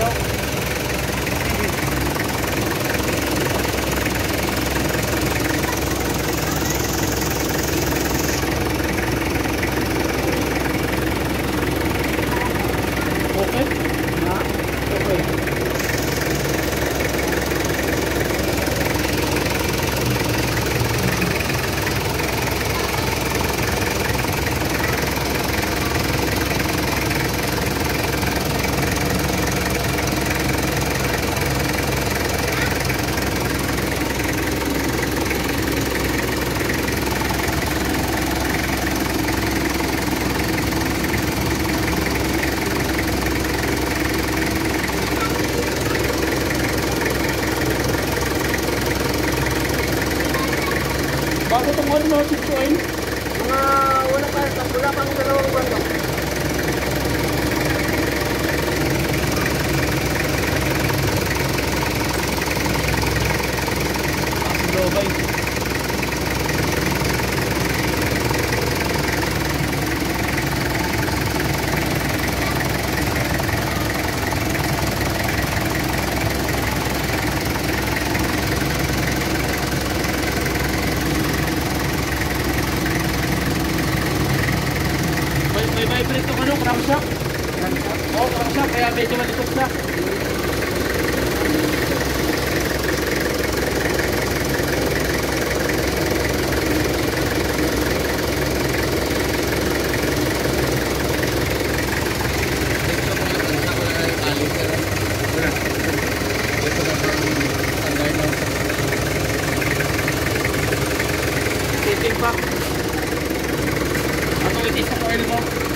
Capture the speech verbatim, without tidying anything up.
ano. Okay? Ha? Okay. Bago itong oil mo, six oil. Mga wala pa, wala pang dalawang buwan lang. Global. May, may vibrate itong ano, crankshaft. Oo, oh, crankshaft, kaya medyo malitok siya. Titing pa. Atong itis ang oil mo.